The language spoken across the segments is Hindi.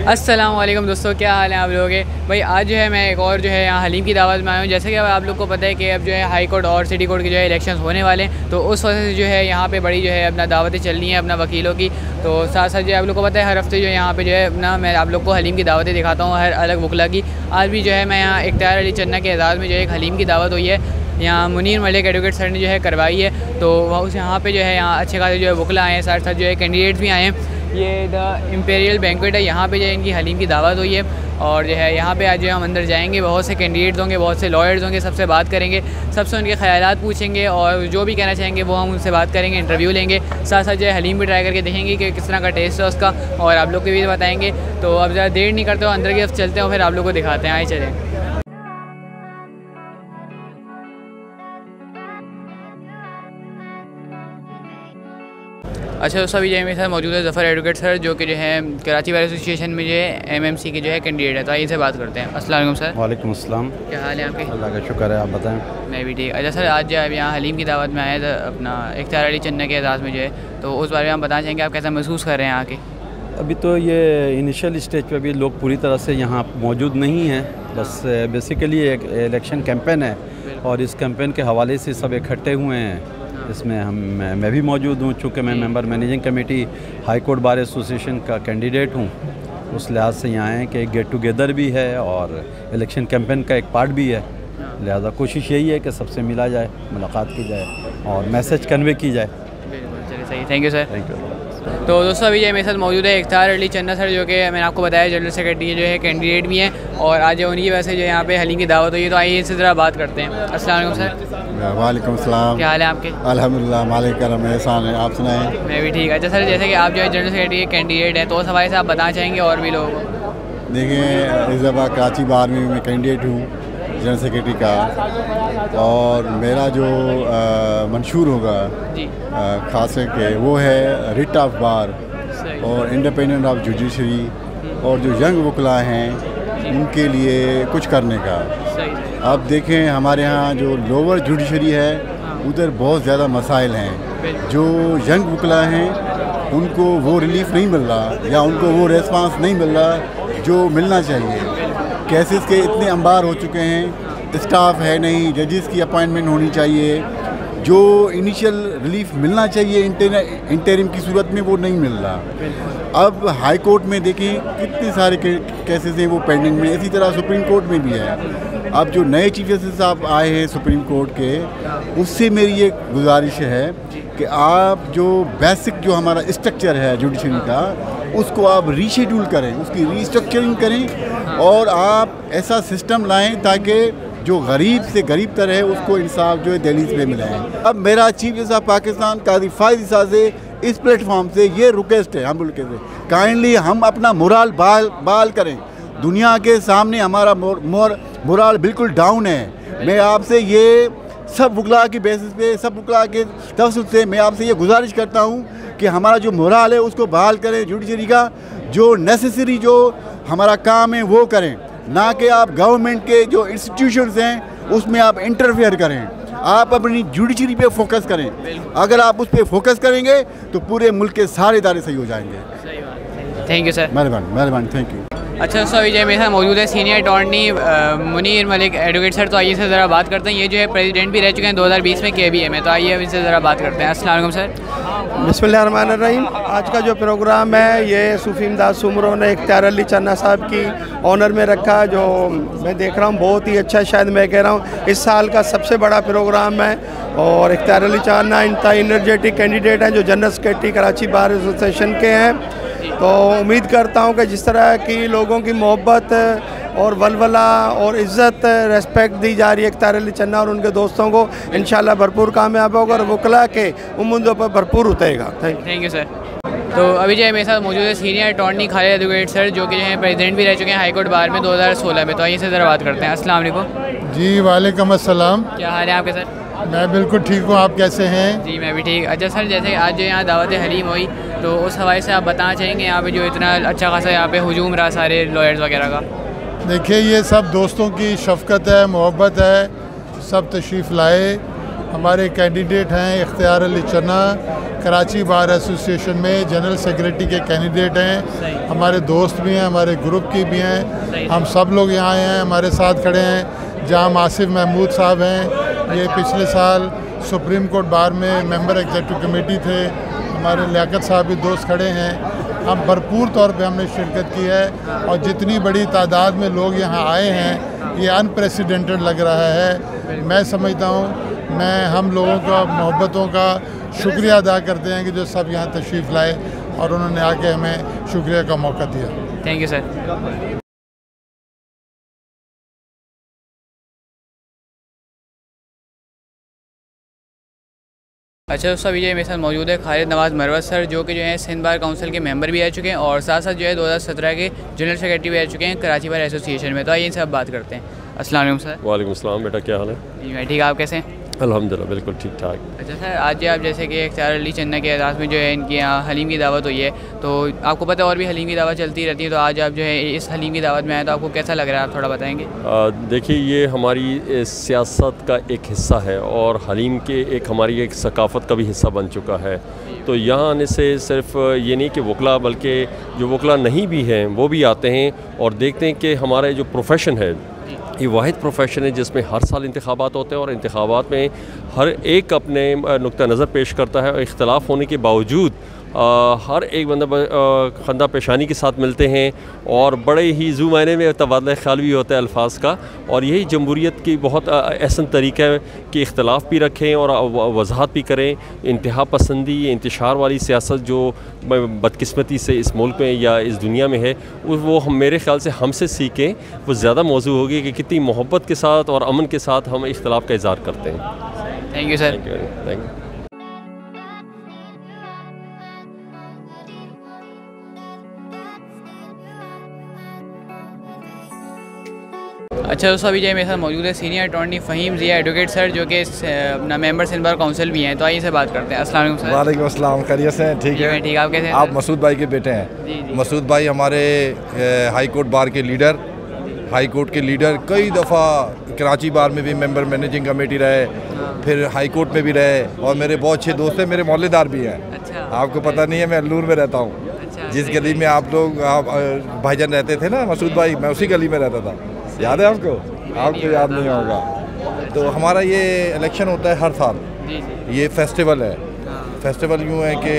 अस्सलाम वालेकुम दोस्तों, क्या हाल है आप लोगों के। भाई आज जो है मैं एक और जो है यहाँ हलीम की दावत में आया हूँ। जैसे कि अब आप लोग को पता है कि अब जो है हाई कोर्ट और सिटी कोर्ट के जो है इलेक्शंस होने वाले हैं, तो उस वजह से जो है यहाँ पे बड़ी जो है अपना दावतें चल रही हैं अपना वकीलों की। तो साथ साथ जो है आप लोग को पता है हर हफ्ते जो है यहाँ पे जो है अपना मैं आप लोग को हलीम की दावतें दिखाता हूँ हर अलग वकला की। आज भी जो है मैं यहाँ इख्तियार अली चन्ना के एजाज़ में जो है एक हलीम की दावत हुई है, यहाँ मुनीर मलिक एडवोकेट सर ने जो है करवाई है। तो वह उस यहाँ पे जो है यहाँ अच्छे खासे जो है वकला आए हैं, साथ साथ जो है कैंडिडेट्स भी आए हैं। ये द इम्पेरियल बैंक्वेट है, यहाँ पे जो है इनकी हलीम की दावत हुई है। और जो है यहाँ पे आज जो हम अंदर जाएंगे, बहुत से कैंडिडेट्स होंगे, बहुत से लॉयर्स होंगे, सबसे बात करेंगे, सबसे उनके ख़यालात पूछेंगे और जो भी कहना चाहेंगे वो हम उनसे बात करेंगे, इंटरव्यू लेंगे। साथ साथ जो है हलीम भी ट्राई करके देखेंगे कि किस तरह का टेस्ट है उसका, और आप लोग को भी बताएँगे। तो अब ज़्यादा देर नहीं करते हो, अंदर की तरफ चलते हैं और फिर आप लोग को दिखाते हैं। आए चलें। अच्छा दोस्तों, अभी जो है मेरे साथ मौजूद है ज़फ़र एडवोकेट सर, जो कि जो है कराची बार एसोसिएशन में जो है MMC के जो है कैंडिडेट है। तो आइए से बात करते हैं। अस्सलाम वालेकुम सर। वालेकुम अस्सलाम। क्या हाल है आपके? अल्लाह का शुक्र है, आप बताएं। मैं भी ठीक। अच्छा सर, आज जो है यहाँ हलीम की दावत में आए थे अपना इख्तियार अली चन्ना के एजाज़ में जो है, तो उस बारे में आप बताना चाहेंगे आप कैसा महसूस कर रहे हैं आके? अभी तो ये इनिशियल स्टेज पे भी लोग पूरी तरह से यहाँ मौजूद नहीं हैं। बस बेसिकली एक इलेक्शन कैंपेन है और इस कैंपेन के हवाले से सब इकट्ठे हुए हैं। इसमें मैं भी मौजूद हूँ, चूँकि मैं member managing committee high court bar association का कैंडिडेट हूँ। उस लिहाज से यहाँ हैं कि एक गेट टुगेदर भी है और इलेक्शन कैंपेन का एक पार्ट भी है। लिहाजा कोशिश यही है कि सबसे मिला जाए, मुलाकात की जाए और मैसेज कन्वे की जाए। बिल्कुल, चलिए सही। Thank you sir. Thank you. तो दोस्तों अभी जो मेरे साथ मौजूद है इख्तियार अली चन्ना सर, जो कि मैंने आपको बताया जनरल सेक्रेटरी जो है, कैंडिडेट भी हैं और आज उन्हीं वजह से जो यहाँ पे हलीम की दावत हुई है। तो आइए इनसे ज़रा बात करते हैं। अस्सलाम वालेकुम सर। वालेकुम सलाम। क्या हाल है आपके? अल्हम्दुलिल्लाह, मालिक करम एहसान है, आप सुनाएं। मैं भी ठीक। अच्छा सर, जैसे कि आप जो है जनरल सेक्रेटरी के कैंडिडेट हैं, तो उस हवाले से आप बताना चाहेंगे और भी लोगों को? देखिए, इस दफ़ा कराची बार में मैं कैंडिडेट हूँ जनरल सेक्रेटरी का, और मेरा जो मंशूर होगा खास करके वो है रिट ऑफ बार और इंडिपेंडेंट ऑफ जुडिशरी, और जो यंग वकला हैं उनके लिए कुछ करने का। अब देखें, हमारे यहाँ जो लोअर जुडिशरी है उधर बहुत ज़्यादा मसाइल हैं। जो यंग वकला हैं उनको वो रिलीफ नहीं मिल रहा या उनको वो रेस्पॉन्स नहीं मिल रहा जो मिलना चाहिए। केसेस के इतने अंबार हो चुके हैं, स्टाफ है नहीं, जजेस की अपॉइंटमेंट होनी चाहिए, जो इनिशियल रिलीफ मिलना चाहिए इंटरिम की सूरत में वो नहीं मिल रहा। अब हाई कोर्ट में देखें कितने सारे केसेस हैं वो पेंडिंग में, इसी तरह सुप्रीम कोर्ट में भी है। अब जो नए चीफ जस्टिस साहब आए हैं सुप्रीम कोर्ट के, उससे मेरी ये गुजारिश है कि आप जो बेसिक जो हमारा स्ट्रक्चर है जुडिशरी का, उसको आप रीशेड्यूल करें, उसकी रीस्ट्रक्चरिंग करें और आप ऐसा सिस्टम लाएं ताकि जो गरीब से गरीब तर है उसको इंसाफ जो है दहलीज पे मिले हैं। अब मेरा चीफ जस्टिस पाकिस्तान काजी फायद साहब से इस प्लेटफॉर्म से ये रिक्वेस्ट है हम मुल्क से, काइंडली हम अपना मोराल बहाल करें। दुनिया के सामने हमारा मोराल बिल्कुल डाउन है। मैं आपसे ये सब वकला की बेसिस पे, सब वकला के तवसुत से मैं आपसे ये गुजारिश करता हूँ कि हमारा जो मोराल है उसको बहाल करें। जुडिशरी का जो नेसेसरी जो हमारा काम है वो करें, ना कि आप गवर्नमेंट के जो इंस्टीट्यूशंस हैं उसमें आप इंटरफेयर करें। आप अपनी जुडिशरी पे फोकस करें। अगर आप उस पर फोकस करेंगे तो पूरे मुल्क के सारे इदारे सही हो जाएंगे। Thank you sir. मेहरबानी, थैंक यू। अच्छा दोस्तों, अभी जो मेरे साथ मौजूद है senior attorney Munir Malik advocate sir. तो आइए से ज़रा बात करते हैं। ये जो है प्रेसिडेंट भी रह चुके हैं 2020 में KBA में। तो आइए अब इनसे ज़रा बात करते हैं। अस्सलाम वालेकुम सर। बिस्मिल्लाहिर्रहमानिर्रहीम। आज का जो प्रोग्राम है ये सूफी इमदाद सुमरो ने इख्तियार अली चन्ना साहब की ऑनर में रखा, जो मैं देख रहा हूँ बहुत ही अच्छा, शायद मैं कह रहा हूँ इस साल का सबसे बड़ा प्रोग्राम है। और इख्तियार अली चन्ना इंतहा एनर्जेटिक कैंडिडेट हैं जो general secretary Karachi bar association के हैं। तो उम्मीद करता हूँ कि जिस तरह की लोगों की मोहब्बत और वलवला और इज़्ज़त रेस्पेक्ट दी जा रही है इख्तियार अली चन्ना और उनके दोस्तों को, इंशाल्लाह भरपूर कामयाब होगा और वकला के उम्मीदों पर भरपूर उतरेगा। Thank you sir. तो अभी जो है मेरे साथ मौजूद है senior attorney Khalid advocate sir, जो कि जो है प्रेसिडेंट भी रह चुके हैं हाई कोर्ट बार में 2016 में। तो आइए से ज़रा बात करते हैं। अस्सलाम वालेकुम। जी वालेकुम अस्सलाम। क्या हाल है आपके सर? मैं बिल्कुल ठीक हूँ, आप कैसे हैं? जी मैं भी ठीक। अच्छा सर, जैसे आज जो यहाँ दावत हलीम हुई, तो उस हवाले से आप बताना चाहेंगे यहाँ पे जो इतना अच्छा खासा यहाँ पे हुजूम रहा सारे लॉयर्स वगैरह का? देखिए, ये सब दोस्तों की शफ़क़त है, मोहब्बत है, सब तशरीफ़ लाए हमारे कैंडिडेट हैं इख्तियार अली चन्ना, कराची बार एसोसिएशन में जनरल सेक्रेटरी के कैंडिडेट हैं। हमारे दोस्त भी हैं, हमारे ग्रुप की भी हैं। हम सब लोग यहाँ आए हैं, हमारे साथ खड़े हैं। जहाँ आसिफ महमूद साहब हैं, ये पिछले साल सुप्रीम कोर्ट बार में मेंबर एग्जीक्यूटिव कमेटी थे। हमारे लियाकत साहब भी दोस्त खड़े हैं। हम भरपूर तौर पे हमने शिरकत की है और जितनी बड़ी तादाद में लोग यहाँ आए हैं, ये अनप्रेसिडेंटेड लग रहा है। मैं समझता हूँ हम लोगों का मोहब्बतों का शुक्रिया अदा करते हैं कि जो सब यहाँ तशरीफ़ लाए और उन्होंने आके हमें शुक्रिया का मौका दिया। Thank you sir. अच्छा दोस्तों, अभी जो मेरे साथ मौजूद है खालिद नवाज़ मरवत सर, जो कि जो है सिंध बार काउंसिल के मेंबर भी आ चुके हैं और साथ साथ जो है 2017 के जनरल सेक्रेटरी भी आ चुके हैं कराची बार एसोसिएशन में। तो आइए इनसे अब बात करते हैं। अस्सलाम वालेकुम सर। वालेकुम अस्सलाम। बेटा क्या हाल है? जी मैं ठीक, आप कैसे हैं? अल्हम्दुलिल्लाह बिल्कुल ठीक ठाक। अच्छा सर, आज आप जैसे कि इख्तियार अली चन्ना के एजाज़ में जो है इनके यहाँ हलीम की दावत हुई है, तो आपको पता है और भी हलीम की दावत चलती रहती है, तो आज आप जो है इस हलीम की दावत में आए, तो आपको कैसा लग रहा है, आप थोड़ा बताएंगे? देखिए, ये हमारी सियासत का एक हिस्सा है और हलीम के एक हमारी एक सकाफ़त का भी हिस्सा बन चुका है। तो यहाँ आने से सिर्फ ये नहीं कि वकला, बल्कि जो वकला नहीं भी हैं वो भी आते हैं और देखते हैं कि हमारा जो प्रोफेशन है ये वाहिद प्रोफेशन है जिसमें हर साल इंतखाबात होते हैं और इंतखाबात में हर एक अपने नुक्ता नज़र पेश करता है और इख्तलाफ होने के बावजूद हर एक बंदा खंदा पेशानी के साथ मिलते हैं और बड़े ही ज़ू मायने में तबादला ख्याल भी होता है अल्फाज का। और यही जमहूरियत की बहुत अहसन तरीका है कि इख्तलाफ भी रखें और वजाहत भी करें। इंतहा पसंदी, इंतशार वाली सियासत जो बदकिस्मती से इस मुल्क में या इस दुनिया में है, वो हम मेरे ख़्याल से हमसे सीखें, वो ज़्यादा मौजू होगी कि कितनी मोहब्बत के साथ और अमन के साथ हम इख्तलाफ का इज़हार करते हैं। Thank you sir. Thank you. अच्छा दोस्तों, अभी जो मेरे साथ मौजूद है senior attorney Faheem Zia advocate sir, जो कि अपना मेंबर सिंध बार काउंसिल भी हैं। तो आइए से बात करते हैं। अस्सलाम वालेकुम सर। वालेकुम अस्सलाम। खैरियत से? ठीक है। ठीक, आप कैसे हैं? आप मसूद भाई के बेटे हैं? जी। मसूद भाई हमारे हाई कोर्ट बार के लीडर, हाई कोर्ट के लीडर, कई दफ़ा कराची बार में भी मेंबर मैनेजिंग कमेटी रहे, फिर हाई कोर्ट में भी रहे और मेरे बहुत अच्छे दोस्त हैं, मेरे मोहल्लेदार भी हैं। अच्छा। आपको पता नहीं है, मैं अल्लूर में रहता हूँ। जिस गली में आप लोग भाईजान रहते थे ना मसूद भाई, मैं उसी गली में रहता था। याद है आपको? आपको याद नहीं होगा। तो हमारा ये इलेक्शन होता है हर साल। ये फेस्टिवल है। फेस्टिवल यूँ है कि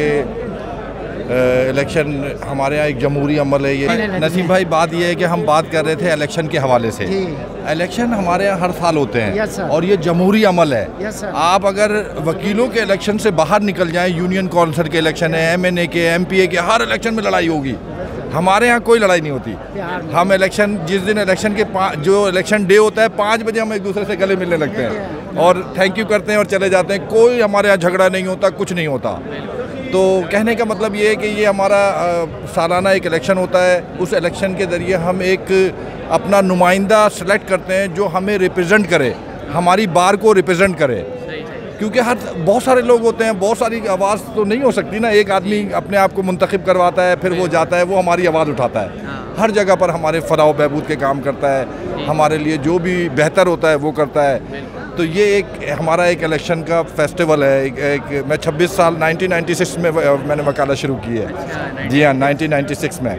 इलेक्शन हमारे यहाँ एक जमहूरी अमल है। ये नसीम भाई, बात ये है कि हम बात कर रहे थे इलेक्शन के हवाले से। इलेक्शन हमारे यहाँ हर साल होते हैं और ये जमहूरी अमल है। आप अगर वकीलों के इलेक्शन से बाहर निकल जाएं, यूनियन कौंसिल के इलेक्शन है, MNA के, MPA के, हर इलेक्शन में लड़ाई होगी। हमारे यहाँ कोई लड़ाई नहीं होती। हम इलेक्शन, जिस दिन इलेक्शन के जो इलेक्शन डे होता है, 5 बजे हम एक दूसरे से गले मिलने लगते हैं और थैंक यू करते हैं और चले जाते हैं। कोई हमारे यहाँ झगड़ा नहीं होता, कुछ नहीं होता। तो कहने का मतलब ये है कि ये हमारा सालाना एक इलेक्शन होता है। उस इलेक्शन के ज़रिए हम एक अपना नुमाइंदा सेलेक्ट करते हैं जो हमें रिप्रेजेंट करे, हमारी बार को रिप्रेजेंट करे। क्योंकि बहुत सारे लोग होते हैं, बहुत सारी आवाज़ तो नहीं हो सकती ना। एक आदमी अपने आप को मुंतखब करवाता है, फिर वो जाता है, वो हमारी आवाज़ उठाता है। हर जगह पर हमारे फलाह बहबूद के काम करता है, हमारे लिए जो भी बेहतर होता है वो करता है। तो ये एक हमारा एक इलेक्शन का फेस्टिवल है। मैं 26 साल 1996 में मैंने वकालत शुरू की है। जी हाँ, 1996 में।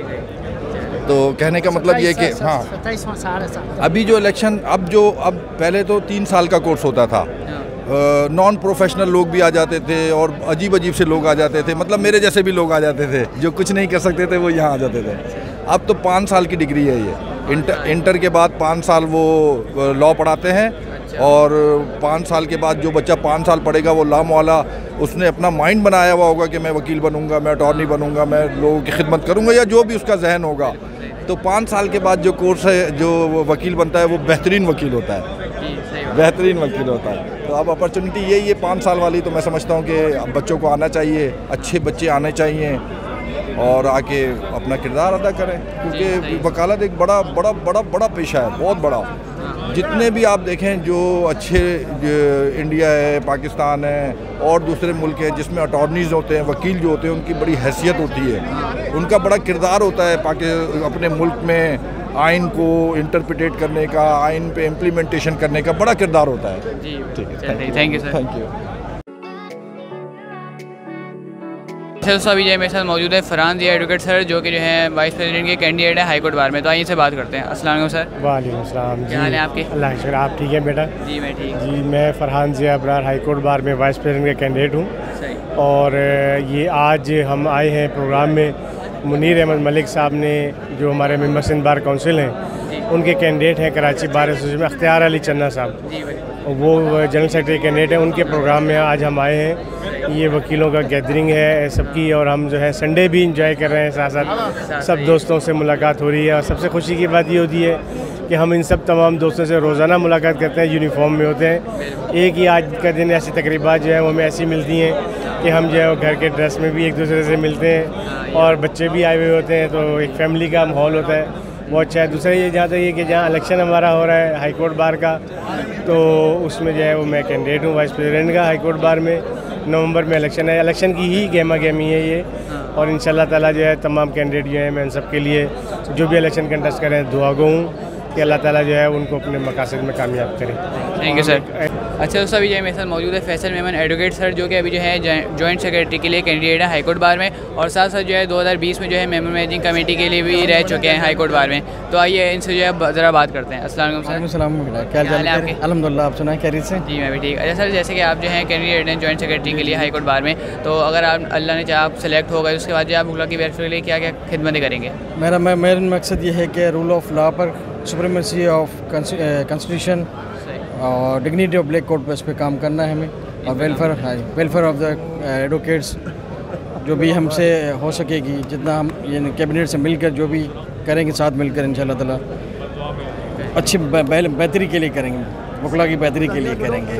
तो कहने का मतलब ये कि हाँ, अभी जो इलेक्शन अब पहले तो 3 साल का कोर्स होता था। नॉन प्रोफेशनल लोग भी आ जाते थे और अजीब अजीब से लोग आ जाते थे, मतलब मेरे जैसे भी लोग आ जाते थे जो कुछ नहीं कर सकते थे, वो यहाँ आ जाते थे। अब तो 5 साल की डिग्री है ये। इंटर के बाद 5 साल वो लॉ पढ़ाते हैं और 5 साल के बाद जो बच्चा 5 साल पढ़ेगा वो लॉ वाला, उसने अपना माइंड बनाया हुआ होगा कि मैं वकील बनूंगा, मैं अटॉर्नी बनूंगा, मैं लोगों की खिदमत करूंगा, या जो भी उसका जहन होगा। तो 5 साल के बाद जो कोर्स है, जो वकील बनता है, वो बेहतरीन वकील होता है, बेहतरीन वकील होता है। तो अब अपॉर्चुनिटी यही है 5 साल वाली। तो मैं समझता हूँ कि बच्चों को आना चाहिए, अच्छे बच्चे आने चाहिए और आके अपना किरदार अदा करें, क्योंकि वकालत एक बड़ा बड़ा बड़ा बड़ा पेशा है, बहुत बड़ा। जितने भी आप देखें जो अच्छे इंडिया है, पाकिस्तान है और दूसरे मुल्क हैं जिसमें अटॉर्नीज़ होते हैं, वकील जो होते हैं, उनकी बड़ी हैसियत होती है, उनका बड़ा किरदार होता है अपने मुल्क में आइन को इंटरप्रिटेट करने का, आइन पे इम्प्लीमेंटेशन करने का बड़ा किरदार होता है। जी ठीक है, thank you sir. Thank you. दोस्तों अभी जो है मेरे साथ मौजूद है फरहान ज़िया एडवोकेट सर, जो कि जो है वाइस प्रेसिडेंट के कैंडिडेट है हाई कोर्ट बार में। तो आइए से बात करते हैं। अस्सलाम वालेकुम सर। वालेकुम सलाम। क्या हाल है आपके? अल्लाह का शुक्र, आप ठीक है बेटा? जी मैं ठीक। जी मैं Farhan Zia Abrar high court bar में वाइस प्रेसिडेंट का कैंडिडेट हूँ। सही। और ये आज हम आए हैं प्रोग्राम में, मुनीर अहमद मलिक साहब ने जो हमारे मेंबर सिंध बार काउंसिल हैं उनके कैंडिडेट हैं कराची बार एसोसिएशन में, अख्तियार अली चन्ना साहब, वो जनरल सेक्रेटरी कैंडिडेट हैं। उनके प्रोग्राम में आज हम आए हैं। ये वकीलों का गैदरिंग है सबकी, और हम जो है संडे भी इंजॉय कर रहे हैं, साथ साथ सब दोस्तों से मुलाकात हो रही है। और सबसे खुशी की बात ये होती है कि हम इन सब तमाम दोस्तों से रोज़ाना मुलाकात करते हैं, यूनिफॉर्म में होते हैं। एक ही आज का दिन ऐसी तकरीबात जो है वो हमें ऐसी मिलती हैं कि हम जो है घर के ड्रेस में भी एक दूसरे से मिलते हैं, और बच्चे भी आए हुए होते हैं, तो एक फैमिली का माहौल होता है, बहुत अच्छा है। दूसरा ये जहाँ तक ये कि जहाँ इलेक्शन हमारा हो रहा है हाई कोर्ट बार का, तो उसमें जो है वो मैं कैंडिडेट हूँ वाइस प्रेसिडेंट का हाई कोर्ट बार में। नवंबर में इलेक्शन है, इलेक्शन की ही गेमा गेमी है ये, और इंशाल्लाह ताला जो है तमाम कैंडिडेट जो हैं मैं उन सब के लिए जो भी इलेक्शन कंटेस्ट करें दुआ गो हूँ कि अल्लाह ताला जो है उनको अपने मकासद में कामयाब करें। Thank you sir. अच्छा दोस्तों अभी जो है मेरे साथ मौजूद है फैसल मेमन एडवोकेट सर, जो कि अभी जो है जॉइंट सेक्रेटरी के लिए कैंडिडेट है हाई कोर्ट बार में, और साथ साथ जो है 2020 में जो है मेंबर मैनेजिंग कमेटी के लिए भी रह चुके हैं हाई कोर्ट बार में। तो आइए इनसे जो है ज़रा बात करते हैं। अस्सलाम वालेकुम सर। क्या हाल है आपके? अल्हम्दुलिल्लाह, आप सुनाएं कैरियर से? जी मैं भी ठीक। अच्छा सर, जैसे कि आप जो हैं कैंडिडेट हैं जॉइंट सेक्रेटरी के लिए हाई कोर्ट बार में, तो अगर आप अल्लाह ने चाहा आप सेलेक्ट हो गए, उसके बाद जो आप वकला की वेलफेयर के लिए क्या क्या खिदमतें करेंगे? मेरा मकसद ये है कि रूल ऑफ लॉ पर, सुप्रीमेसी ऑफ कॉन्स्टिट्यूशन और डिग्निटी ऑफ ब्लैक कोर्ट पर इस पर काम करना है हमें, और वेलफेयर ऑफ द एडवोकेट्स जो भी हमसे हो सकेगी, जितना हम ये कैबिनेट से मिलकर जो भी करेंगे साथ मिलकर इंशाल्लाह ताला अच्छी बेहतरी के लिए करेंगे, वकला की बेहतरी के लिए करेंगे।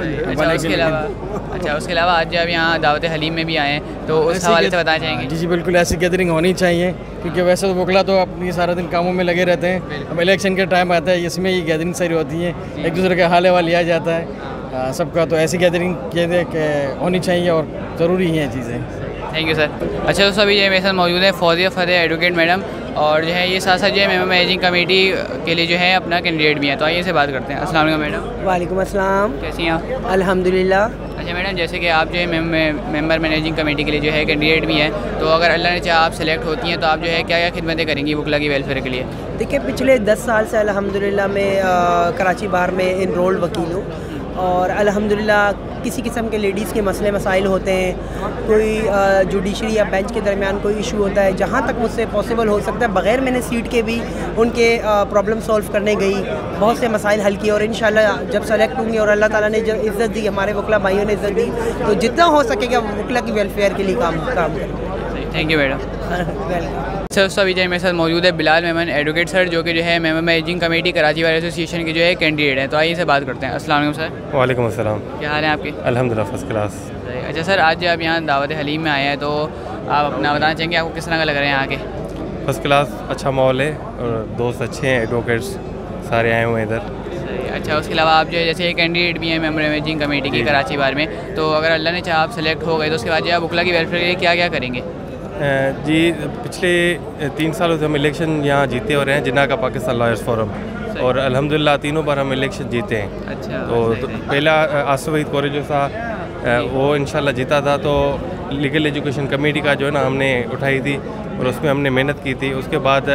उसके अलावा आज जब यहाँ दावत हलीम में भी आए हैं, तो उस हवाले से बताना चाहेंगे? जी बिल्कुल, ऐसी गैदरिंग होनी चाहिए, क्योंकि वैसे तो वकला तो अपनी सारा दिन कामों में लगे रहते हैं। अब इलेक्शन के टाइम आता है, इसमें ये गैदरिंग सारी होती है, एक दूसरे का हाल लिया जाता है सबका, तो ऐसी गैदरिंग होनी चाहिए और ज़रूरी है चीज़ें। Thank you sir. अच्छा दोस्तों अभी जो है मेरे साथ मौजूद है फौजिया फतेह एडवोकेट मैडम, और जो है ये साथ साथ जो है मेंबर मैनेजिंग कमेटी के लिए जो है अपना कैंडिडेट भी है। तो आइए से बात करते हैं। अस्सलाम वालेकुम मैडम। वालेकुम अस्सलाम। कैसी हैं आप? अल्हम्दुलिल्लाह। अच्छा मैडम, जैसे कि आप जो है मेंबर मैनेजिंग कमेटी के लिए जो है कैंडिडेट भी हैं, तो अगर अल्लाह ने चाहा आप सेलेक्ट होती हैं, तो आप जो है क्या क्या खिदमतें करेंगी वकला की वेलफेयर के लिए? देखिए पिछले 10 साल से अल्हम्दुलिल्लाह मैं कराची बार में इनरोल्ड वकील हूँ, और अल्हम्दुलिल्लाह किसी किस्म के लेडीज़ के मसले मसाइल होते हैं, कोई जुडिशरी या बेंच के दरमियान कोई इशू होता है, जहाँ तक मुझसे पॉसिबल हो सकता है बग़ैर मैंने सीट के भी उनके प्रॉब्लम सॉल्व करने गई, बहुत से मसाइल हल किए, और इंशाल्लाह जब सेलेक्ट होंगी और अल्लाह ताला ने जब इज़्ज़त दी, हमारे वकला भाइयों ने इज़्ज़त दी, तो जितना हो सकेगा वकला की वेलफेयर के लिए काम करें। Thank you madam. Welcome. Sir अभी जो है मेरे साथ मौजूद है बिलाल मेमन एडवोकेट सर, जो कि जो है member managing committee Karachi bar association के जो है कैंडिडेट हैं। तो आइए से बात करते हैं। अस्सलाम वालेकुम सर। वालेकुम अस्सलाम। क्या हाल है आपके? अल्हम्दुलिल्लाह फर्स्ट क्लास। अच्छा सर, आज आप यहाँ दावत हलीम में आए हैं, तो आप अपना बताना चाहेंगे आपको किस तरह का लग रहा है यहाँ के? फर्स्ट क्लास, अच्छा माहौल है और दोस्त अच्छे हैं, एडवोकेट्स सारे आए हुए हैं इधर। अच्छा, उसके अलावा आप जो है जैसे कैंडिडेट भी हैं मेंबर मैनेजिंग कमेटी की कराची बार में, तो अगर अल्लाह ने चाहा आप सेलेक्ट हो गए, तो उसके बाद जो आप वकला की वेलफेयर के लिए क्या क्या करेंगे? जी पिछले 3 सालों से हम इलेक्शन यहाँ जीते हो रहे हैं, जिन्ना का पाकिस्तान लॉयर्स फोरम, और अल्हम्दुलिल्लाह 3 बार हम इलेक्शन जीते हैं। अच्छा। तो पहला आसिफ वहीद कोरेजो साहब वो इंशाल्लाह जीता था, तो लीगल एजुकेशन कमेटी का जो है ना हमने उठाई थी और उसमें हमने मेहनत की थी। उसके बाद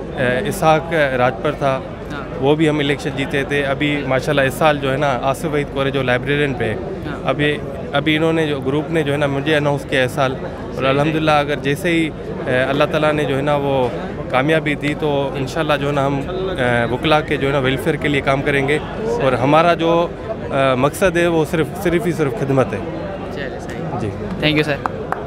इसहाक राजपर था, वो भी हम इलेक्शन जीते थे। अभी माशाल्लाह इस साल जो है ना आसिफ वहीद कोरेजो लाइब्रेरियन पे अभी इन्होंने जो ग्रुप ने जो है ना मुझे अनाउंस किया इस साल, और अल्हम्दुलिल्लाह अगर जैसे ही अल्लाह ताला ने जो है ना वो कामयाबी दी, तो इंशाल्लाह जो है ना हम वकला के जो है ना वेलफेयर के लिए काम करेंगे, और हमारा जो मकसद है वो सिर्फ खिदमत है। जी थैंक यू सर।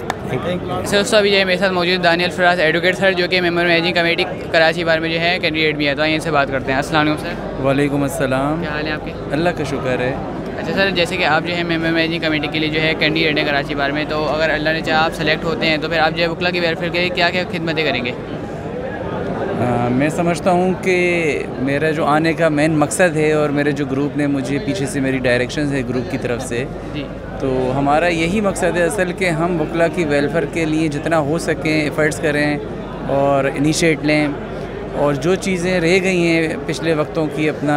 सर दोस्तों अभी जो है मेरे साथ मौजूद दानियल फराज एडवोकेट सर, जो कि member managing committee Karachi bar में जो है कैंडिडेट भी है। तो आइए से बात करते हैं। अस्सलाम वालेकुम सर। वालेकुम अस्सलाम। क्या हाल है आपके? अल्लाह का शुक्र है। अच्छा सर, जैसे कि आप जो है मेंबर मैनेजिंग कमेटी के लिए जो है कैंडिडेट है कराची बार में, तो अगर अल्लाह ने चाहा आप सेलेक्ट होते हैं, तो फिर आप जो है वकला की वेलफेयर के लिए क्या क्या खिदमतें करेंगे? मैं समझता हूँ कि मेरा जो आने का मेन मकसद है, और मेरे जो ग्रुप ने मुझे पीछे से मेरी डायरेक्शन है ग्रुप की तरफ से जी, तो हमारा यही मकसद है असल कि हम वकला की वेलफेयर के लिए जितना हो सकें एफ़र्ट्स करें और इनिशिएट लें, और जो चीज़ें रह गई हैं पिछले वक्तों की अपना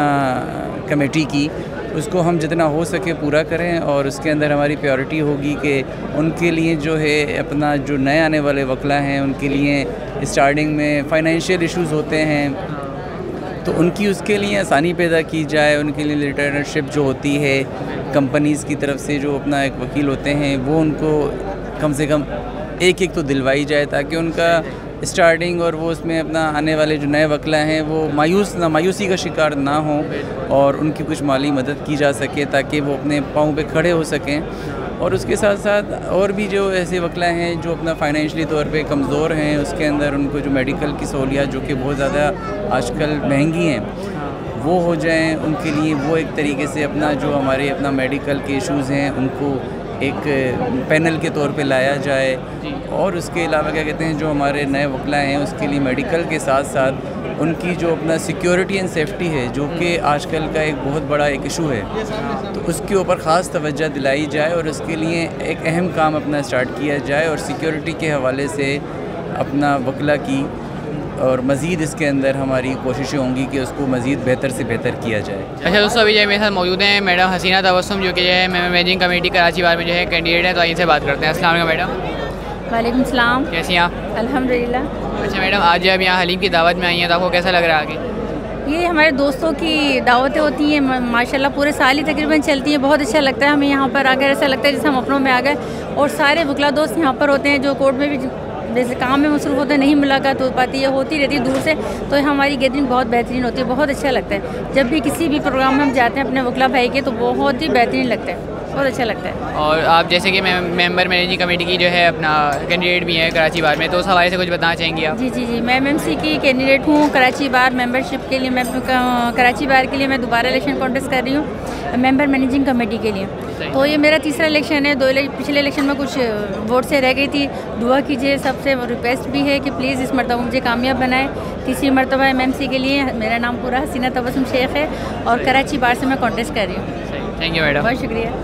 कमेटी की, उसको हम जितना हो सके पूरा करें। और उसके अंदर हमारी प्रायोरिटी होगी कि उनके लिए जो है अपना जो नए आने वाले वकला हैं उनके लिए स्टार्टिंग में फ़ाइनेंशियल इश्यूज़ होते हैं तो उनकी उसके लिए आसानी पैदा की जाए। उनके लिए रिटर्नशिप जो होती है कंपनीज़ की तरफ से जो अपना एक वकील होते हैं वो उनको कम से कम एक तो दिलवाई जाए ताकि उनका स्टार्टिंग और वो उसमें अपना आने वाले जो नए वकला हैं वो मायूसी का शिकार ना हों और उनकी कुछ माली मदद की जा सके ताकि वो अपने पाँव पे खड़े हो सकें। और उसके साथ साथ और भी जो ऐसे वकला हैं जो अपना फाइनेंशियली तौर पे कमज़ोर हैं, उसके अंदर उनको जो मेडिकल की सहूलियात जो कि बहुत ज़्यादा आजकल महंगी हैं वो हो जाएं, उनके लिए वो एक तरीके से अपना जो हमारे अपना मेडिकल के इश्यूज़ हैं उनको एक पैनल के तौर पे लाया जाए। और उसके अलावा क्या कहते हैं जो हमारे नए वकला हैं उसके लिए मेडिकल के साथ साथ उनकी जो अपना सिक्योरिटी एंड सेफ्टी है जो कि आजकल का एक बहुत बड़ा एक इशू है, तो उसके ऊपर ख़ास तवज्जो दिलाई जाए और उसके लिए एक अहम काम अपना स्टार्ट किया जाए और सिक्योरिटी के हवाले से अपना वकला की और मज़ीद इसके अंदर हमारी कोशिशें होंगी कि उसको मज़ीद बेहतर से बेहतर किया जाए। अच्छा दोस्तों, अभी जो मेरे साथ मौजूद हैं मैडम हसीना तबस्सुम जो कि जो है मैनेजिंग कमेटी कराची बार में जो है कैंडिडेट है, तो इनसे बात करते हैं। अस्सलाम वालेकुम मैडम। वालेकुम सलाम। कैसी हैं आप? अल्हम्दुलिल्लाह। अच्छा मैडम, आज जब यहाँ हलीम की दावत में आई हैं तो आपको कैसा लग रहा है आगे? ये हमारे दोस्तों की दावतें होती हैं माशाल्लाह पूरे साल ही तकरीबन चलती हैं। बहुत अच्छा लगता है हमें यहाँ पर आकर, ऐसा लगता है जैसे हम अपनों में आ गए। और सारे वकला दोस्त यहाँ पर होते हैं जो कोर्ट में भी जैसे काम में मसरूफ़ होते हैं, नहीं मुलाकात हो पाती है, होती रहती है दूर से, तो हमारी गैदरिंग बहुत बेहतरीन होती है। बहुत अच्छा लगता है जब भी किसी भी प्रोग्राम में हम जाते हैं अपने वकला भाई के, तो बहुत ही बेहतरीन लगता है, बहुत अच्छा लगता है। और आप जैसे कि मेंबर मैनेजिंग कमेटी की जो है अपना कैंडिडेट भी है कराची बार में, तो उस हवाले से कुछ बताना चाहेंगी आप? जी, मैं MMC की कैंडिडेट हूँ कराची बार मेंबरशिप के लिए। मैं कराची बार के लिए मैं दोबारा इलेक्शन कॉन्टेस्ट कर रही हूँ मेंबर मैनेजिंग कमेटी के लिए। तो ये मेरा तीसरा इलेक्शन है। पिछले इलेक्शन में कुछ वोट से रह गई थी। दुआ कीजिए, सबसे रिक्वेस्ट भी है कि प्लीज़ इस मरतबा मुझे कामयाब बनाए। तीसरी मरतबा MMC के लिए मेरा नाम पूरा हसीना तबस्सुम शेख है और कराची बार से मैं कॉन्टेस्ट कर रही हूँ। Thank you madam. बहुत शुक्रिया।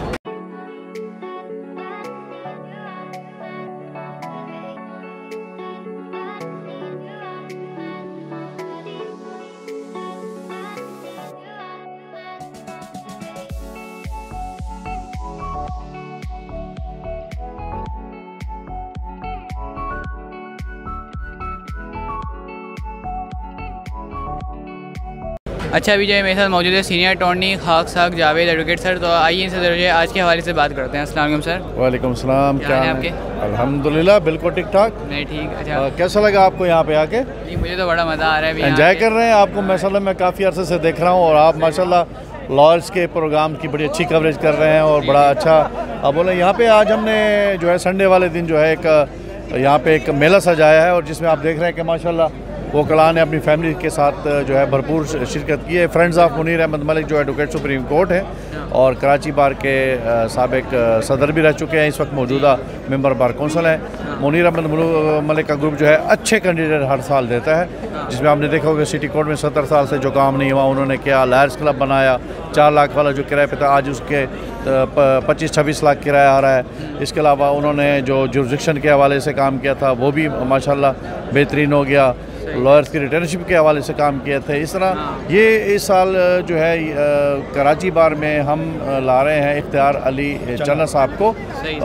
अच्छा, अभी जो है मेरे साथ मौजूद है सीनियर अटॉर्नी खाक साग जावेद एडवोकेट सर, तो आइए इनसे जो है आज के हवाले से बात करते हैं। अस्सलाम वालेकुम सर। वालेकुम सलाम। क्या है आपके? अल्हम्दुलिल्लाह बिल्कुल ठीक ठाक। नहीं ठीक। अच्छा, कैसा लगा आपको यहाँ पे आके? जी मुझे तो बड़ा मज़ा आ रहा है। एंजॉय कर रहे हैं? आपको माशाल्लाह मैं काफ़ी अर्से से देख रहा हूँ और आप माशाल्लाह लॉयर्स के प्रोग्राम की बड़ी अच्छी कवरेज कर रहे हैं और बड़ा अच्छा। अब बोले यहाँ पे आज हमने जो है संडे वाले दिन जो है एक यहाँ पे एक मेला सजाया है और जिसमें आप देख रहे हैं कि माशाल्लाह वकला ने अपनी फैमिली के साथ जो है भरपूर शिरकत की है। फ्रेंड्स ऑफ मुनीर अहमद मलिक जो एडवोकेट सुप्रीम कोर्ट है और कराची बार के साबिक सदर भी रह चुके हैं, इस वक्त मौजूदा मेंबर बार कौंसिल हैं। मुनीर अहमद मलिक का ग्रुप जो है अच्छे कैंडिडेट हर साल देता है, जिसमें आपने देखा होगा सिटी कोर्ट में 70 साल से जो काम नहीं हुआ उन्होंने किया। लायर्स क्लब बनाया, 4 लाख वाला जो किराए पे था आज उसके 25-26 लाख किराया आ रहा है। इसके अलावा उन्होंने जो जुरिस्डिक्शन के हवाले से काम किया था वो भी माशाल्लाह बेहतरीन हो गया। लॉयर्स की रिटर्नशिप के हवाले से काम किए थे। इस तरह ये इस साल जो है कराची बार में हम ला रहे हैं इख्तियार अली चन्ना साहब को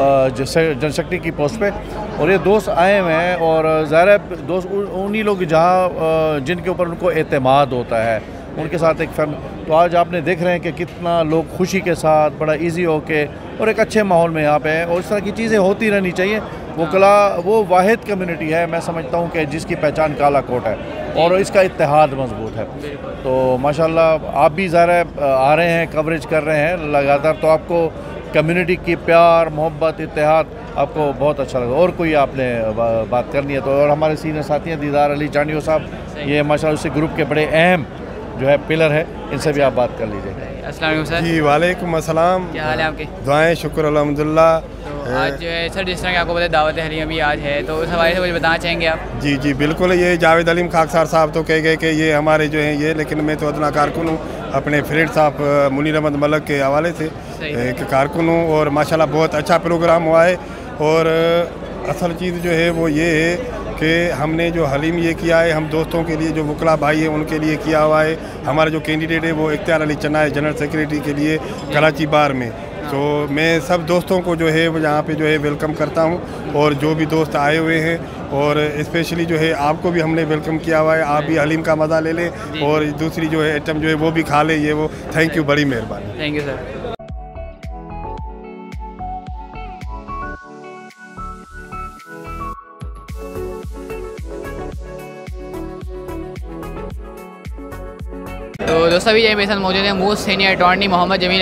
जनरल सेक्रेटरी की पोस्ट पे, और ये दोस्त आए हुए हैं और ज़ाहिर है दोस्त उन्हीं लोग जहाँ जिनके ऊपर उनको एतमाद होता है उनके साथ एक फैमिली। तो आज आपने देख रहे हैं कि कितना लोग खुशी के साथ बड़ा इजी होके और एक अच्छे माहौल में यहाँ पे हैं और इस तरह की चीज़ें होती रहनी चाहिए। वकला वो वाहिद कम्युनिटी है मैं समझता हूँ कि जिसकी पहचान काला कोट है और इसका इत्तेहाद मजबूत है। तो माशाल्लाह आप भी ज़ाहिर आ रहे हैं, कवरेज कर रहे हैं लगातार, तो आपको कम्युनिटी की प्यार मोहब्बत इत्तेहाद आपको बहुत अच्छा लगा। और कोई आपने बात करनी है तो? और हमारे सीनियर साथी हैं दीदार अली चांडियो साहब, ये माशाल्लाह उसी ग्रुप के बड़े अहम जो है पिलर है, इनसे भी आप बात कर लीजिए। अस्सलाम वालेकुम सर। जी वालेकुम अस्सलाम। क्या हाल है आपके? दुआएं शुक्र अल्हम्दुलिल्लाह। तो आज जो है सर जिस तरह की आपको पता दावत हलीम अभी आज है, तो उस हवाले से कुछ बताना चाहेंगे आप? जी बिल्कुल। ये जावेद अलीम खाकसार साहब तो कह गए कि ये हमारे जो हैं ये, लेकिन मैं तो अदना कारकुन हूँ अपने फ्रेंड साहब मुनीर अहमद मलिक के हवाले से एक कारकुन हूँ और माशाल्लाह बहुत अच्छा प्रोग्राम हुआ है। और असल चीज़ जो है वो ये है कि हमने जो हलीम ये किया है, हम दोस्तों के लिए जो वकला भाई हैं उनके लिए किया हुआ है। हमारा जो कैंडिडेट है वो इख्तियार अली चन्ना है, जनरल सेक्रेटरी के लिए कराची बार में। तो मैं सब दोस्तों को जो है वो यहाँ पे जो है वेलकम करता हूँ, और जो भी दोस्त आए हुए हैं, और स्पेशली जो है आपको भी हमने वेलकम किया हुआ है। आप भी हलीम का मज़ा ले लें, और दूसरी जो है आइटम जो है वो भी खा लें। ये वो थैंक यू, बड़ी मेहरबानी। Thank you sir. तो दोस्तों अभी मेरे साथ मौजूद है most senior attorney Mohammad Jameel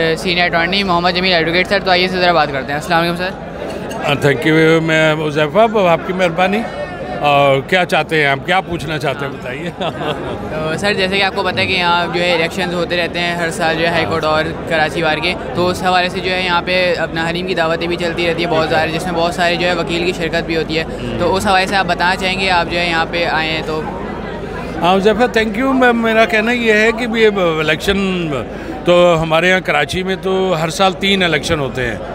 advocate sir. तो आइए से ज़रा बात करते हैं। अस्सलाम वालेकुम सर। Thank you. मैं उज़ैफ़ा, आपकी मेहरबानी। और क्या चाहते हैं आप, क्या पूछना चाहते हैं बताइए। तो सर जैसे कि आपको पता है कि यहाँ जो है इलेक्शंस होते रहते हैं हर साल जो है हाई कोर्ट और कराची बार के, तो उस हवाले से जो है यहाँ पे अपना हलीम की दावतें भी चलती रहती है बहुत सारी, जिसमें बहुत सारे जो है वकील की शिरकत भी होती है। तो उस हवाले से आप बताना चाहेंगे, आप जो है यहाँ पे आए हैं तो। हाँ उज़ैफ़ा, थैंक यू। मेरा कहना ये है कि ये इलेक्शन तो हमारे यहाँ कराची में तो हर साल 3 इलेक्शन होते हैं।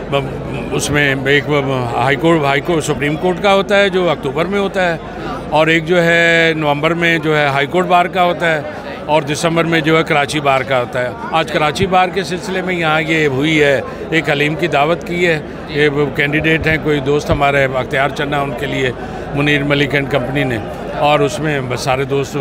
उसमें एक हाई कोर्ट सुप्रीम कोर्ट का होता है जो अक्टूबर में होता है, और एक जो है नवंबर में जो है हाई कोर्ट बार का होता है, और दिसंबर में जो है कराची बार का होता है। आज कराची बार के सिलसिले में यहाँ ये हुई है, एक हलीम की दावत की है। ये कैंडिडेट हैं, कोई दोस्त हमारे इख्तियार चन्ना, उनके लिए मुनीर मलिक एंड कंपनी ने, और उसमें सारे दोस्त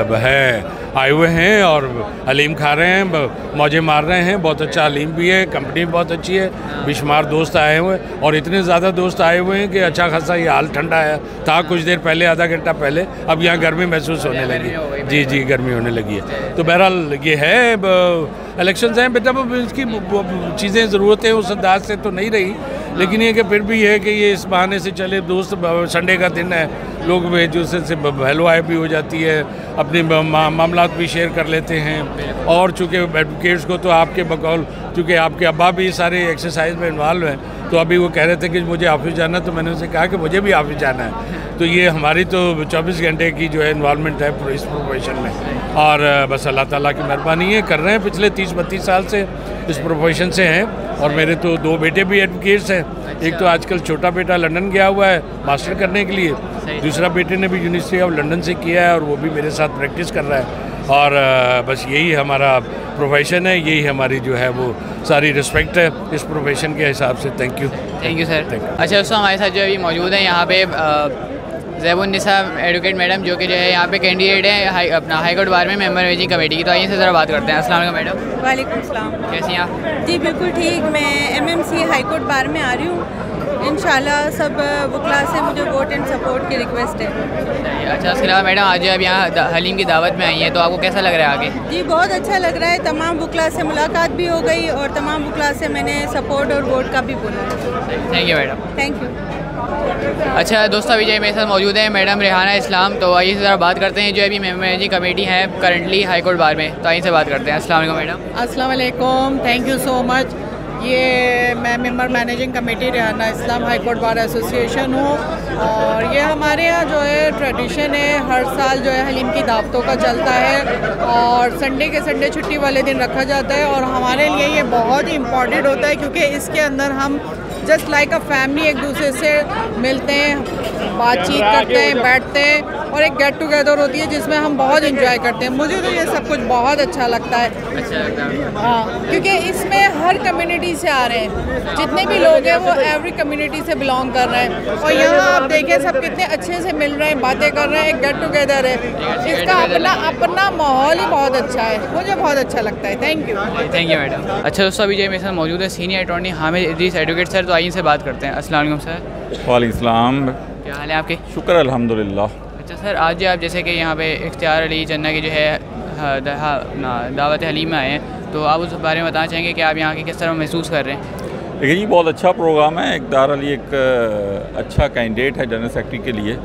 हैं आए हुए हैं और हलीम खा रहे हैं, मौजे मार रहे हैं। बहुत अच्छा हलीम भी है, कंपनी भी बहुत अच्छी है, बेशुमार दोस्त आए हुए हैं, और इतने ज़्यादा दोस्त आए हुए हैं कि अच्छा खासा ये हाल ठंडा है था कुछ देर पहले, आधा घंटा पहले। अब यहाँ गर्मी महसूस होने लगी। जी गर्मी होने लगी है। तो बहरहाल ये है, इलेक्शंस हैं बेटा, इसकी चीज़ें ज़रूरतें उस अंदाज से तो नहीं रही, लेकिन ये कि फिर भी है कि ये इस बहाने से चले। दोस्त, संडे का दिन है, लोग एक दूसरे से हेलो हाय भी हो जाती है, अपने मामलात भी शेयर कर लेते हैं। और चूँकि एडवोकेट्स को तो आपके बकौल, चूँकि आपके अब्बा भी सारे एक्सरसाइज में इन्वॉल्व हैं, तो अभी वो कह रहे थे कि मुझे ऑफिस जाना, तो मैंने उनसे कहा कि मुझे भी ऑफिस जाना है। तो ये हमारी तो 24 घंटे की जो है इन्वॉल्वमेंट है इस प्रोफेशन में, और बस अल्लाह ताला की मेहरबानी है, कर रहे हैं। पिछले 30-32 साल से इस प्रोफेशन से हैं, और मेरे तो 2 बेटे भी एडवोकेट्स हैं। एक तो आजकल छोटा बेटा लंदन गया हुआ है मास्टर करने के लिए, दूसरा बेटे ने भी यूनिवर्सिटी ऑफ लंदन से किया है, और वो भी मेरे साथ प्रैक्टिस कर रहा है। और बस यही हमारा प्रोफेशन है, यही हमारी जो है वो सारी रिस्पेक्ट है इस प्रोफेशन के हिसाब से। Thank you sir. अच्छा दोस्तों, हमारे साथ जो अभी मौजूद है यहाँ पे ज़ैबुन्निसा एडवोकेट मैडम, जो कि जो है यहाँ पे कैंडिडेट है अपना हाई कोर्ट बार में मेंबर मैनेजिंग कमेटी की। तो आइए से ज़रा बात करते हैं। अस्सलाम वालेकुम मैडम। वालेकुम सलाम। कैसी हैं आप? जी बिल्कुल ठीक। मैं MMC हाई कोर्ट बार में आ रही हूँ। इंशाल्लाह सब वकला से मुझे वोट एंड सपोर्ट की रिक्वेस्ट है। अच्छा, उसके अलावा मैडम आज अब यहाँ हलीम की दावत में आई हैं, तो आपको कैसा लग रहा है आगे? जी बहुत अच्छा लग रहा है। तमाम वकला से मुलाकात भी हो गई, और तमाम वकला से मैंने सपोर्ट और वोट का भी बोला। Thank you madam. Thank you. अच्छा दोस्तों, अभी जो मेरे साथ मौजूद है मैडम रेहाना इस्लाम। तो आइए से ज़रा बात करते हैं, जो अभी मैनेजिंग कमेटी है करंटली हाई कोर्ट बार में। तो आइए से बात करते हैं। अस्सलाम वालेकुम मैडम। अस्सलाम वालेकुम, थैंक यू सो मच। ये मैं member managing committee Rehana Islam high court bar association हूँ, और ये हमारे यहाँ जो है ट्रेडिशन है, हर साल जो है हलीम की दावतों का चलता है, और संडे के संडे छुट्टी वाले दिन रखा जाता है। और हमारे लिए ये बहुत ही इम्पॉर्टेंट होता है, क्योंकि इसके अंदर हम जस्ट लाइक अ फैमिली एक दूसरे से मिलते हैं, बातचीत करते हैं, बैठते हैं, और एक गेट टुगेदर होती है जिसमें हम बहुत इंजॉय करते हैं। मुझे तो ये सब कुछ बहुत अच्छा लगता है। हाँ, क्योंकि इसमें हर कम्युनिटी से आ रहे हैं, जितने भी लोग हैं वो एवरी कम्युनिटी से बिलोंग कर रहे हैं, और यहाँ आप देखें सब कितने अच्छे से मिल रहे हैं, बातें कर रहे हैं, एक गेट टुगेदर है। इसका अपना माहौल ही बहुत अच्छा है, मुझे बहुत अच्छा लगता है। Thank you madam. अच्छा दोस्तों, अभी जो मेरे साथ मौजूद है senior attorney Hamid Idrees advocate sir. तो आइए से बात करते हैं। अस्सलाम वालेकुम सर। वालेकुम सलाम। क्या हाल है आपके? शुक्र अल्हम्दुलिल्लाह। अच्छा सर, आज आप जैसे कि यहाँ पे इख्तियार अली चन्ना की जो है दावत हलीम में आए हैं, तो आप उस बारे में बताना चाहेंगे कि आप यहाँ के किस तरह महसूस कर रहे हैं? देखिए, ये बहुत अच्छा प्रोग्राम है। इख्तियार अली एक अच्छा कैंडिडेट है जनरल सेक्रेटरी के लिए,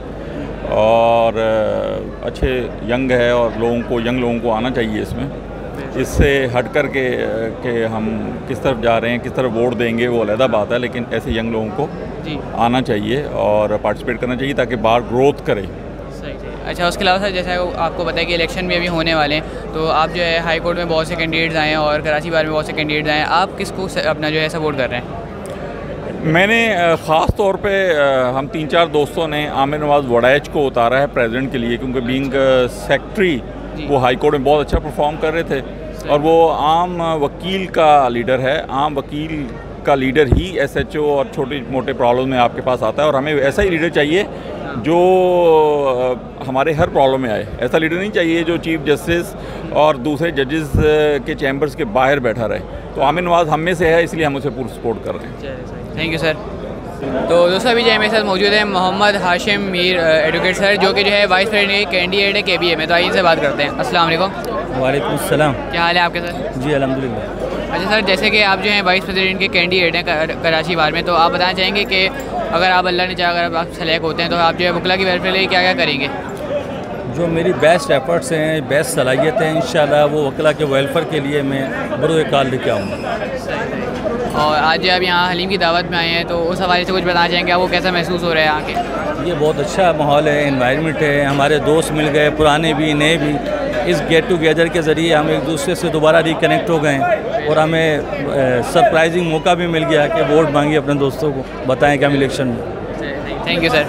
और अच्छे यंग है, और यंग लोगों को आना चाहिए इसमें। इससे हट कर के हम किस तरफ जा रहे हैं, किस तरफ वोट देंगे, वो अलग बात है, लेकिन ऐसे यंग लोगों को आना चाहिए और पार्टिसिपेट करना चाहिए, ताकि बाहर ग्रोथ करे। अच्छा, उसके अलावा सर जैसा आपको पता है कि इलेक्शन भी अभी होने वाले हैं, तो आप जो है हाई कोर्ट में बहुत से कैंडिडेट्स आए हैं और कराची बार में बहुत से कैंडिडेट्स आए हैं, आप किसको अपना जो है सपोर्ट कर रहे हैं? मैंने ख़ास तौर पे हम 3-4 दोस्तों ने आमिर नवाज़ वड़ैच को उतारा है प्रेसिडेंट के लिए, क्योंकि बीइंग सेक्रेटरी वो हाई कोर्ट में बहुत अच्छा परफॉर्म कर रहे थे और वो आम वकील का लीडर है। आम वकील का लीडर ही SHO और छोटे मोटे प्रॉब्लम में आपके पास आता है, और हमें ऐसा ही लीडर चाहिए जो हमारे हर प्रॉब्लम में आए। ऐसा लीडर नहीं चाहिए जो चीफ जस्टिस और दूसरे जजेस के चैम्बर्स के बाहर बैठा रहे। तो आमिर नवाज़ हम में से है, इसलिए हम उसे पूरा सपोर्ट कर रहे हैं। Thank you sir. तो दोस्तों अभी जो है मेरे साथ मौजूद है मोहम्मद हाशिम मीर एडवोकेट सर, जो कि जो है वाइस प्रेसिडेंट कैंडिडेट है KBA में। तो आइए इनसे बात करते हैं। अस्सलाम वालेकुम। वालेकुम सलाम। क्या हाल है आपके सर? जी अल्हम्दुलिल्लाह। अच्छा सर, जैसे कि आप जो हैं वाइस प्रेसिडेंट के कैंडिडेट हैं कराची बार में, तो आप बताना चाहेंगे कि अगर आप अल्लाह ने चाहा अगर आप सेलेक्ट होते हैं तो आप जो है वकला की वेलफेयर के लिए क्या क्या करेंगे? जो मेरी बेस्ट एफर्ट्स हैं, बेस्ट सलाहियत हैं, इंशाल्लाह वो वकला के वेलफेयर के लिए मैं बरोए काल लेके आऊँगा। और आज जो अब यहाँ हलीम की दावत में आए हैं, तो उस हवाले से कुछ बताना चाहेंगे, आपको कैसा महसूस हो रहा है यहाँ के? ये बहुत अच्छा माहौल है, इन्वायरमेंट है, हमारे दोस्त मिल गए, पुराने भी नए भी। इस गेट टुगेदर के ज़रिए हम एक दूसरे से दोबारा रिकनेक्ट हो गए और हमें सरप्राइजिंग मौका भी मिल गया कि वोट मांगिए अपने दोस्तों को, बताएं कि हम इलेक्शन में। Thank you sir.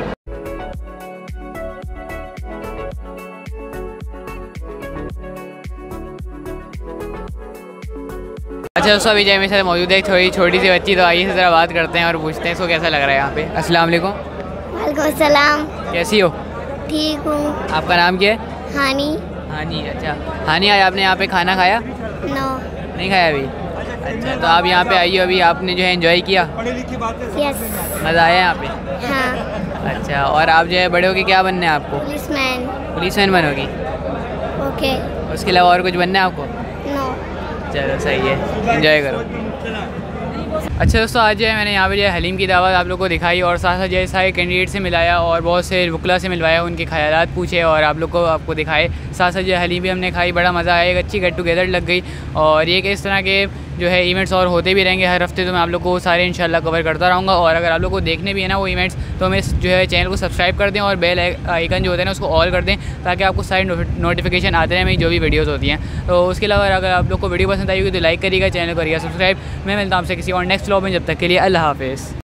अच्छा दोस्तों अभी जय मेरे साथ मौजूद है थोड़ी छोटी सी बच्ची, तो आइए से ज़रा बात करते हैं और पूछते हैं इसको कैसा लग रहा है यहाँ पे। अस्सलाम वालेकुम। वालेकुम सलाम। कैसी हो? ठीक हूँ। आपका नाम क्या है? हानी। हानी। अच्छा हानी, आज आपने यहाँ पे खाना खाया? नो। नहीं खाया अभी? अच्छा, तो आप यहाँ पे आई हो, अभी आपने जो है एंजॉय किया? यस। मज़ा आया यहाँ पे? हाँ। अच्छा, और आप जो है बड़े होके क्या बनना है आपको? पुलिसमैन। पुलिसमैन बनोगी? ओके। उसके अलावा और कुछ बनना है आपको? नो। चलो सही है, एंजॉय करो। अच्छा दोस्तों, आज जो है मैंने यहाँ पे जो है हलीम की दावत आप लोग को दिखाई और साथ साथ जो है सारे कैंडिडेट से मिलाया और बहुत से वकला से मिलवाया, उनके ख्यालात पूछे और आप लोग को आपको दिखाए। साथ साथ जो है हलीम भी हमने खाई, बड़ा मज़ा आया, एक अच्छी गेट टुगेदर लग गई। और ये कि इस तरह के जो है इवेंट्स और होते भी रहेंगे हर हफ्ते, तो मैं आप लोग को सारे इंशाल्लाह कवर करता रहूँगा। और अगर आप लोग को देखने भी है ना वो इवेंट्स, तो हमें जो है चैनल को सब्सक्राइब कर दें और बेल आइकन जो होता है ना उसको ऑल कर दें, ताकि आपको सारी नोटिफिकेशन आते रहें मेरी जो भी वीडियोज़ होती हैं। तो उसके अलावा अगर आप लोग को वीडियो पसंद आई होगी तो लाइक करिएगा, चैनल करिएगा सब्सक्राइब। मैं मिलता हूँ आपसे किसी और नेक्स्ट व्लॉग में, जब तक के लिए अल्लाह हाफ़िज़।